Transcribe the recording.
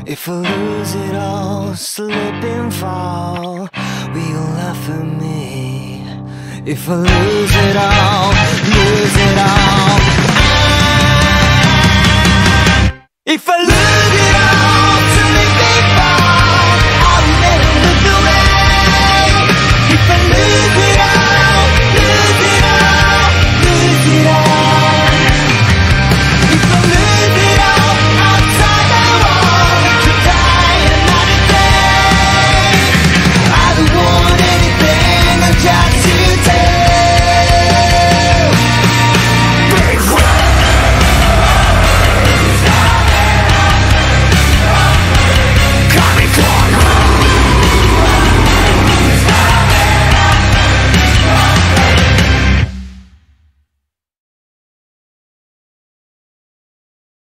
If I lose it all, slip and fall, will you laugh at me? If I lose it all,